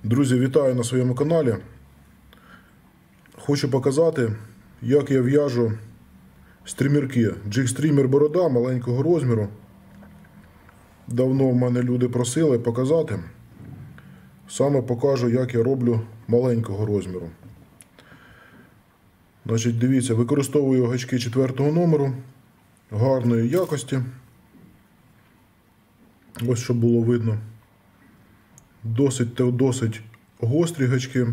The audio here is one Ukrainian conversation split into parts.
Друзі, вітаю на своєму каналі. Хочу показати, як я в'яжу стрімерки. Джиг-стрімер борода маленького розміру. Давно в мене люди просили показати. Саме покажу, як я роблю маленького розміру. Значить, дивіться, використовую гачки 4-го номеру гарної якості. Ось щоб було видно. Досить гострі гачки.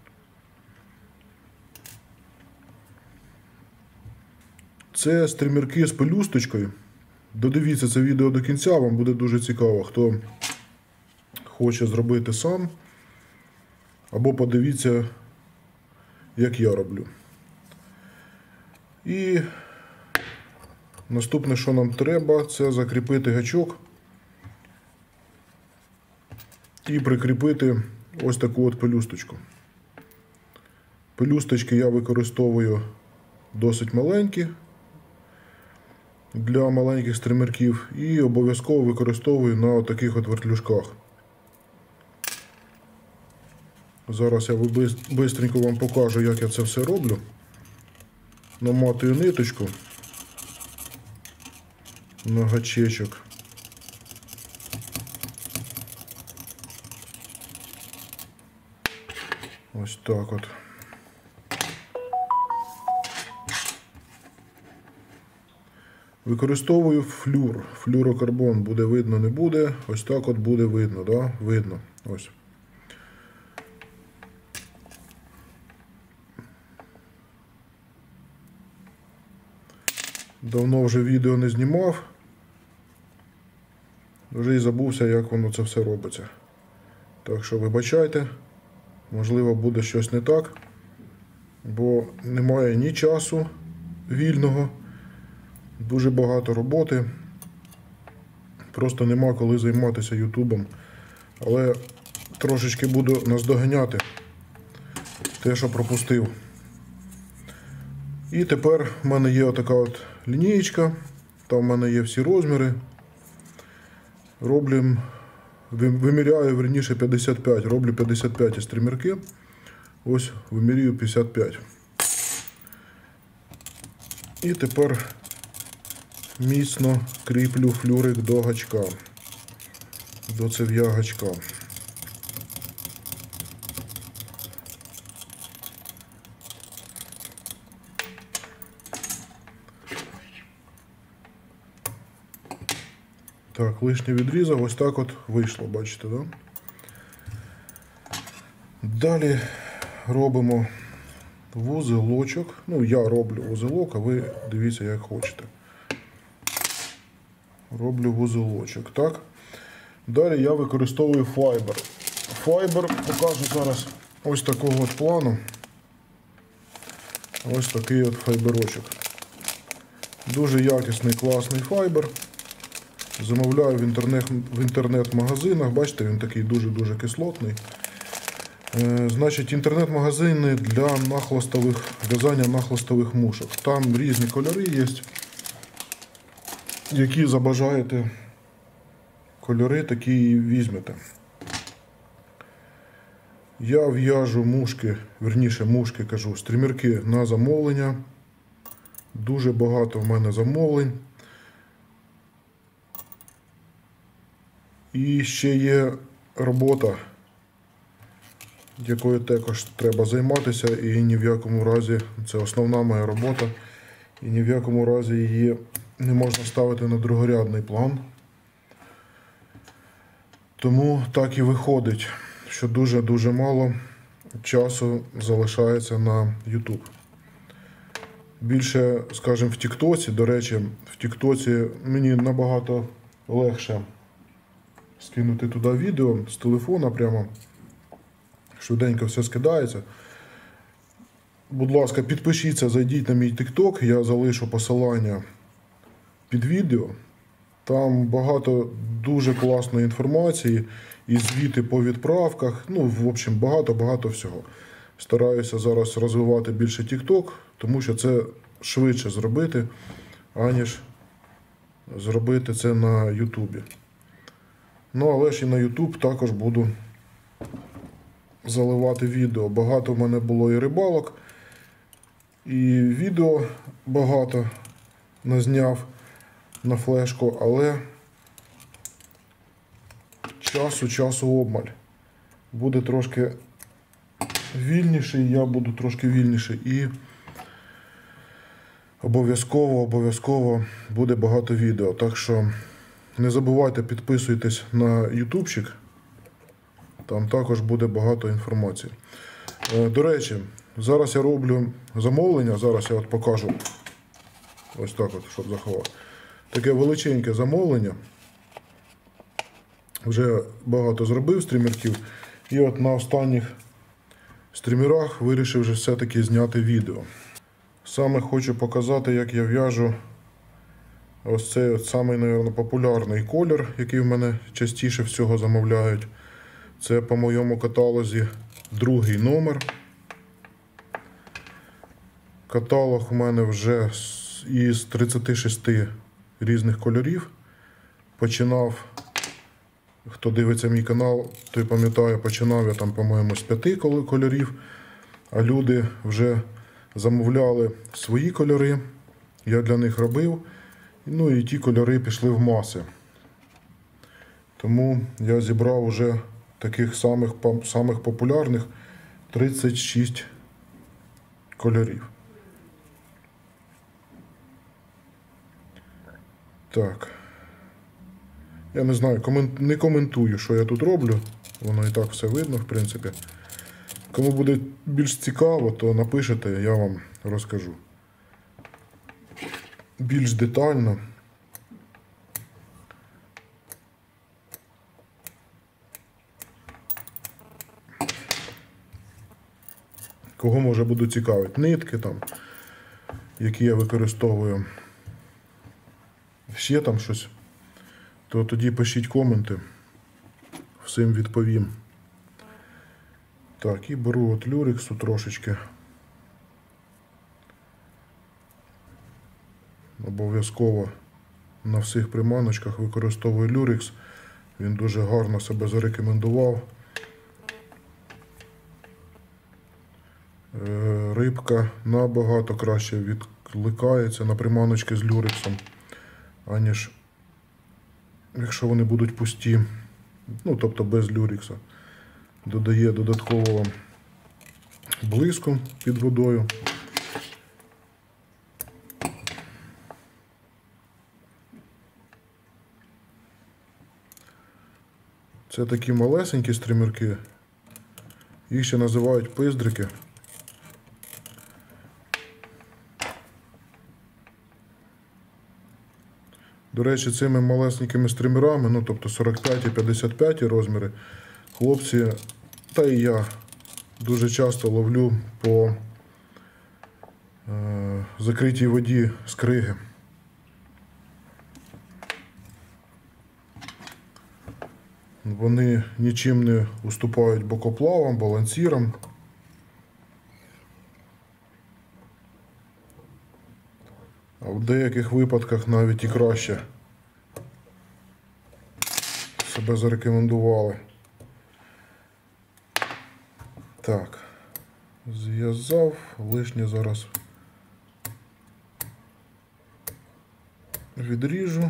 Це стрімерки з пелюсточкою. Додивіться це відео до кінця, вам буде дуже цікаво, хто хоче зробити сам. Або подивіться, як я роблю. І наступне, що нам треба, це закріпити гачок і прикріпити ось таку от пелюсточку. Пелюсточки я використовую досить маленькі для маленьких стрімерків і обов'язково використовую на таких от вертлюжках. Зараз я бистренько вам покажу, як я це все роблю. Наматую ниточку на гачечок. Ось так от. Використовую флюр. Флюрокарбон. Буде видно, не буде. Ось так от буде видно, да? Видно. Ось. Давно вже відео не знімав. Вже і забувся, як воно це все робиться. Так що вибачайте. Можливо, буде щось не так. Бо немає ні часу вільного. Дуже багато роботи. Просто нема коли займатися ютубом. Але трошечки буду наздоганяти те, що пропустив. І тепер в мене є отака от лінієчка. Там в мене є всі розміри. Виміряю, верніше, 55. Роблю 55 стрімерки. Ось вимірюю 55. І тепер міцно кріплю флюрик до гачка, до цев'я гачка. Так, лишнє відрізав, ось так от вийшло, бачите, да? Далі робимо вузелочок. Ну, я роблю вузелок, а ви дивіться, як хочете. Роблю вузелочок, так? Далі я використовую файбер. Файбер покажу зараз ось такого от плану. Ось такий от файберочок. Дуже якісний, класний файбер. Замовляю в інтернет-магазинах. Бачите, він такий дуже-дуже кислотний. Значить, інтернет-магазини для в'язання нахлистових мушок. Там різні кольори є. Які забажаєте кольори, такі і візьмете. Я в'яжу мушки, стрімерки на замовлення. Дуже багато в мене замовлень. І ще є робота, якою також треба займатися, і ні в якому разі, це основна моя робота, і ні в якому разі її не можна ставити на другорядний план. Тому так і виходить, що дуже-дуже мало часу залишається на YouTube. Більше, скажімо, в Тіктоці, до речі, в Тіктоці мені набагато легше скинути туди відео з телефона прямо. Швиденько все скидається. Будь ласка, підпишіться, зайдіть на мій TikTok, я залишу посилання під відео. Там багато дуже класної інформації і звіти по відправках. Ну, в общем, багато всього. Стараюся зараз розвивати більше TikTok, тому що це швидше зробити, аніж зробити це на YouTube. Ну, але ж і на YouTube також буду заливати відео. Багато в мене було і рибалок, і відео багато назняв на флешку, але часу обмаль. Буде трошки вільніший, я буду трошки вільніший, і обов'язково буде багато відео. Так що не забувайте, підписуйтесь на ютубчик, там також буде багато інформації. До речі, зараз я роблю замовлення, зараз я от покажу, ось так от, щоб заховав. Таке величеньке замовлення. Вже багато зробив стрімерків, і от на останніх стрімерах вирішив вже все-таки зняти відео. Саме хочу показати, як я в'яжу ось цей от самий, мабуть, популярний колір, який в мене частіше всього замовляють. Це по моєму каталозі другий номер. Каталог у мене вже із 36 різних кольорів. Починав, хто дивиться мій канал, той пам'ятає, починав я там, по-моєму, з 5 кольорів, а люди вже замовляли свої кольори, я для них робив, ну і ті кольори пішли в маси. Тому я зібрав уже таких самих популярних 36 кольорів. Так. Я не знаю, не коментую, що я тут роблю. Воно і так все видно, в принципі. Кому буде більш цікаво, то напишете, я вам розкажу. Більш детально. Кого може буде цікавити нитки там, які я використовую. Ще там щось, то тоді пишіть коменти, всім відповім. Так, і беру от люрексу трошечки. Обов'язково на всіх приманочках використовую люрекс. Він дуже гарно себе зарекомендував. Рибка набагато краще відкликається на приманочки з люрексом, аніж якщо вони будуть пусті, ну тобто без люрекса. Додає додаткового блиску під водою. Це такі малесенькі стрімерки, їх ще називають пиздрики. До речі, цими малесенькими стрімерами, ну тобто 45 і 55 розміри, хлопці, та і я дуже часто ловлю по закритій воді з криги. Вони нічим не уступають бокоплавам, балансірам. А в деяких випадках навіть і краще себе зарекомендували. Так, зв'язав, лишнє зараз відріжу.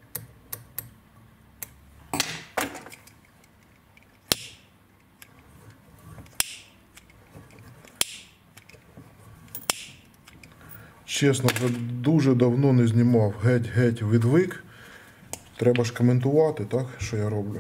Чесно, дуже давно не знімав, геть відвик. Треба ж коментувати, так, що я роблю.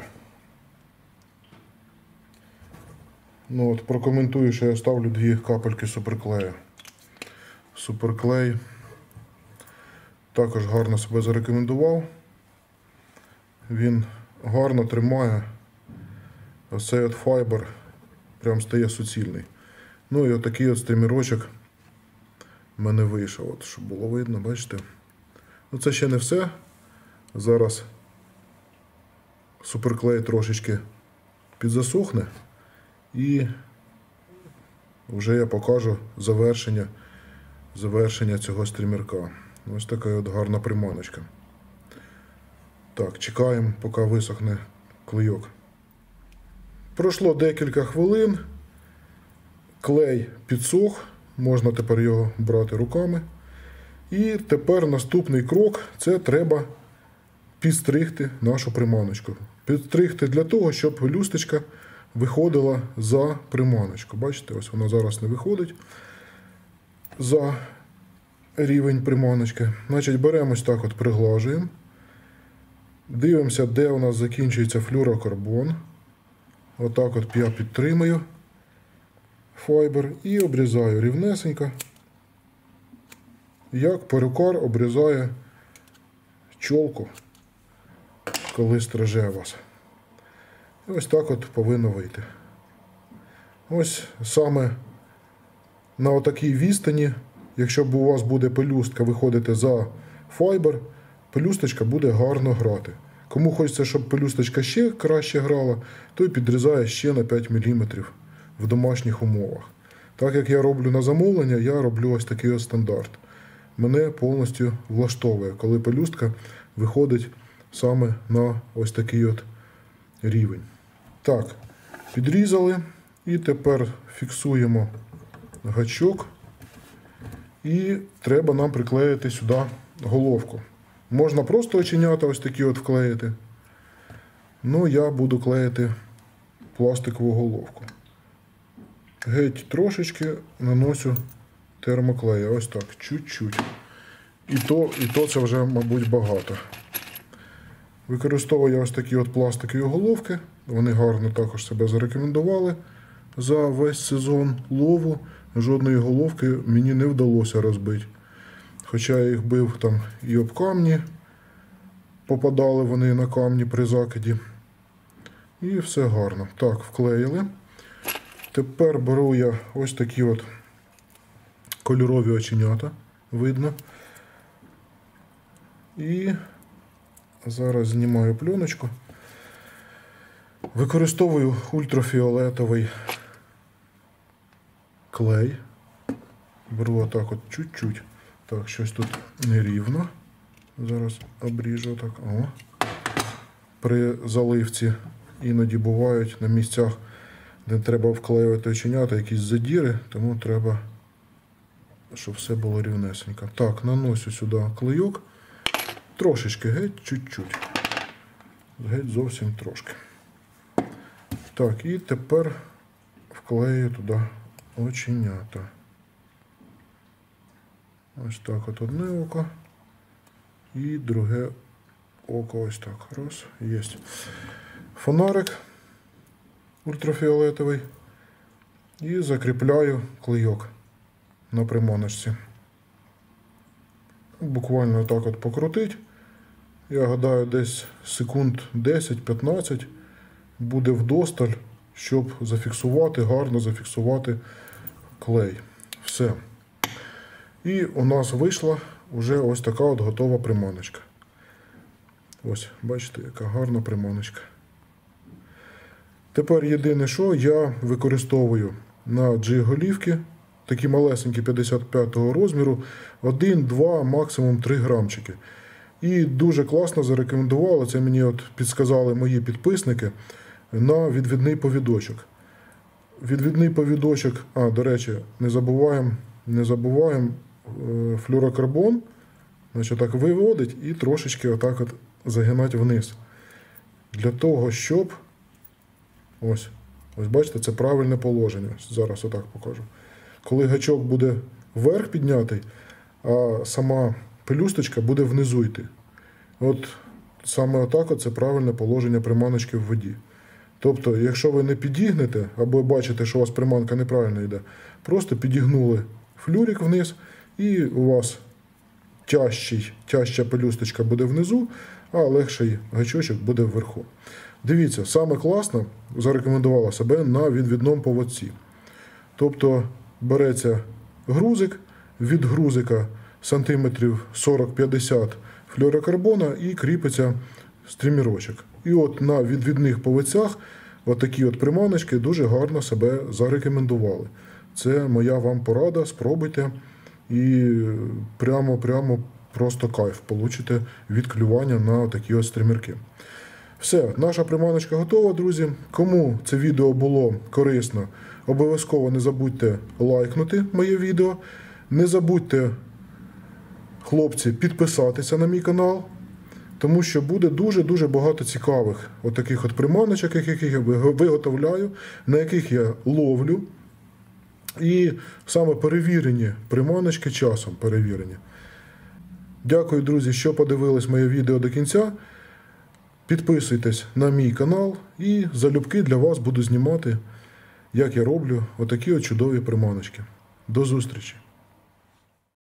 Ну от, прокоментую, що я ставлю 2 капельки суперклею. Суперклей також гарно себе зарекомендував. Він гарно тримає. Ось цей от файбер прям стає суцільний. Ну і отакий от стрімерочок в мене вийшов, от, щоб було видно, бачите. Ну це ще не все. Зараз суперклей трошечки підзасохне і вже я покажу завершення цього стрімерка. Ось така от гарна приманочка. Так, чекаємо, поки висохне клейок. Пройшло декілька хвилин. Клей підсох, можна тепер його брати руками. І тепер наступний крок – це треба підстригти нашу приманочку. Підстригти для того, щоб пелюсточка виходила за приманочку. Бачите, ось вона зараз не виходить за рівень приманочки. Значить, беремо ось так от, приглажуємо. Дивимося, де у нас закінчується флюрокарбон. Отак от я підтримую файбер і обрізаю рівнесенько, як перукар обрізає чолку, коли стриже вас. І ось так от повинно вийти. Ось саме на отакій відстані, якщо б у вас буде пелюстка виходити за файбер, пелюсточка буде гарно грати. Кому хочеться, щоб пелюсточка ще краще грала, той підрізає ще на 5 мм в домашніх умовах. Так як я роблю на замовлення, я роблю ось такий ось стандарт. Мене повністю влаштовує, коли пелюстка виходить саме на ось такий от рівень. Так, підрізали і тепер фіксуємо гачок і треба нам приклеїти сюди головку. Можна просто оченята ось такі от вклеїти. Ну, я буду клеїти пластикову головку. Геть трошечки наношу термоклею. Ось так, чуть-чуть. І то це вже, мабуть, багато. Використовую ось такі от пластикові головки. Вони гарно також себе зарекомендували за весь сезон лову. Жодної головки мені не вдалося розбити. Хоча я їх бив там і об камні, попадали вони на камні при закиді. І все гарно. Так, вклеїли. Тепер беру я ось такі от кольорові оченята, видно. І зараз знімаю пленочку. Використовую ультрафіолетовий клей. Беру отак от чуть-чуть. Так, щось тут нерівно. Зараз обріжу так. О. При заливці іноді бувають на місцях, де треба вклеювати оченята, якісь задіри, тому треба, щоб все було рівнесенько. Так, наношу сюди клейок. Трошечки, геть, чуть-чуть. Геть зовсім трошки. Так, і тепер вклею туди оченята. Ось так от одне око. І друге око ось так. Раз, є. Фонарик ультрафіолетовий. І закріпляю клейок на приманочці. Буквально так от покрутить. Я гадаю, десь секунд 10-15 буде вдосталь, щоб зафіксувати, гарно зафіксувати клей. Все. І у нас вийшла вже ось така от готова приманочка. Ось, бачите, яка гарна приманочка. Тепер єдине, що я використовую на джиг-голівки, такі малесенькі 55-го розміру, 1-2, максимум 3 грамчики. І дуже класно зарекомендували, це мені от підсказали мої підписники, на відвідний повідочок. Відвідний повідочок, до речі, не забуваємо флюрокарбон, значить так виводить і трошечки отак от загинати вниз. Для того, щоб, ось бачите, це правильне положення. Зараз отак покажу. Коли гачок буде вверх піднятий, а сама пелюсточка буде внизу йти. От саме отак от це правильне положення приманочки в воді. Тобто, якщо ви не підігнете, або бачите, що у вас приманка неправильно йде, просто підігнули флюрик вниз, і у вас тяжча пелюсточка буде внизу, а легший гачочок буде вверху. Дивіться, саме класно зарекомендувала себе на відвідному поводці. Тобто, береться грузик, від грузика сантиметрів 40-50 флюрокарбона і кріпиться стрімірочок. І от на відвідних поводцях отакі от приманочки дуже гарно себе зарекомендували. Це моя вам порада, спробуйте і прямо просто кайф получите від клювання на такі от стрімірки. Все, наша приманочка готова, друзі. Кому це відео було корисно, обов'язково не забудьте лайкнути моє відео. Не забудьте, хлопці, підписатися на мій канал, тому що буде дуже-дуже багато цікавих отаких от приманочок, яких я виготовляю, на яких я ловлю. І саме перевірені приманочки, часом перевірені. Дякую, друзі, що подивились моє відео до кінця. Підписуйтесь на мій канал і залюбки для вас буду знімати, як я роблю отакі от чудові приманочки. До зустрічі!